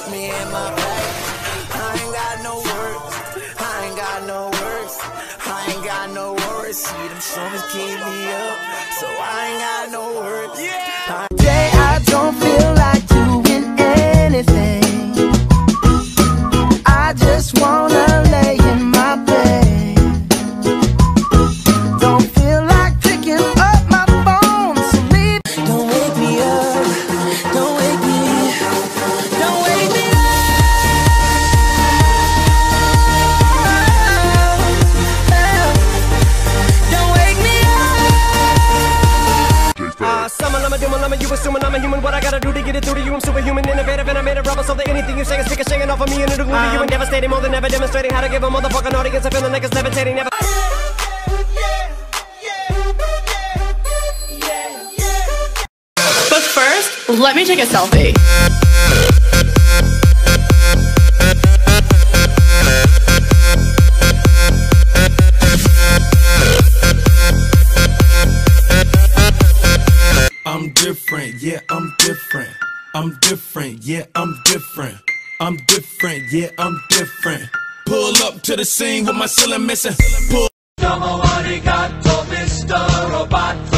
me in my bag. I ain't got no words, I ain't got no words, I ain't got no words. See them summers keep me up, so I ain't got no words. Yeah. Today I don't feel like doing anything. I just wanna lay in my bed. Don't feel like picking up my phone, so leave. Don't wake me up, don't wake me, don't wake me up. Don't wake me up. Summon, I'm a doom, I'm a you assuming I'm a human. What I gotta do to get it through to you? I'm superhuman, innovative, and I made a rubber so that anything you say is sick of shaking off of me and it'll glue to you and devastating more than ever, demonstrating how to give a motherfucking audience a feeling like it's levitating. Never. But first, let me take a selfie. I'm different, yeah, I'm different. I'm different, yeah, I'm different. I'm different, yeah, I'm different. Pull up to the scene with my ceiling missing. Pull. Domo arigato, Mr. Robot.